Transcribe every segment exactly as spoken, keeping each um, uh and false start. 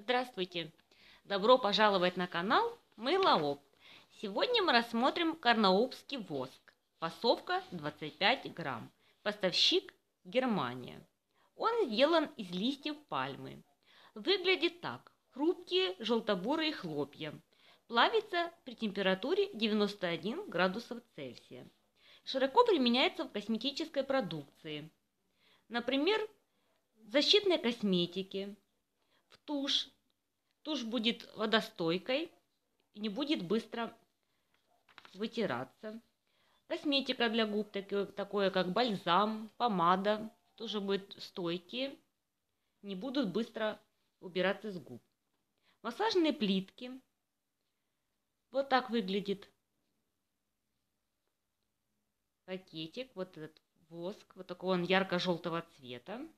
Здравствуйте! Добро пожаловать на канал Мылоопт. Сегодня мы рассмотрим карнаубский воск. Фасовка двадцать пять грамм. Поставщик Германия. Он сделан из листьев пальмы. Выглядит так. Хрупкие желтобурые хлопья. Плавится при температуре девяносто один градусов Цельсия. Широко применяется в косметической продукции. Например, в защитной косметике, в тушь. Тушь будет водостойкой и не будет быстро вытираться. Косметика для губ, такое, такое как бальзам, помада, тоже будут стойкие, не будут быстро убираться с губ. Массажные плитки. Вот так выглядит пакетик. Вот этот воск. Вот такого он ярко-желтого цвета.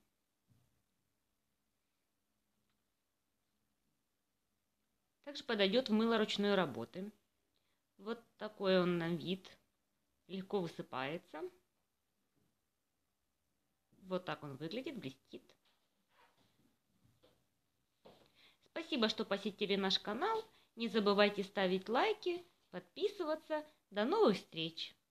Также подойдет в мыло ручной работы. Вот такой он на вид. Легко высыпается. Вот так он выглядит, блестит. Спасибо, что посетили наш канал. Не забывайте ставить лайки, подписываться. До новых встреч!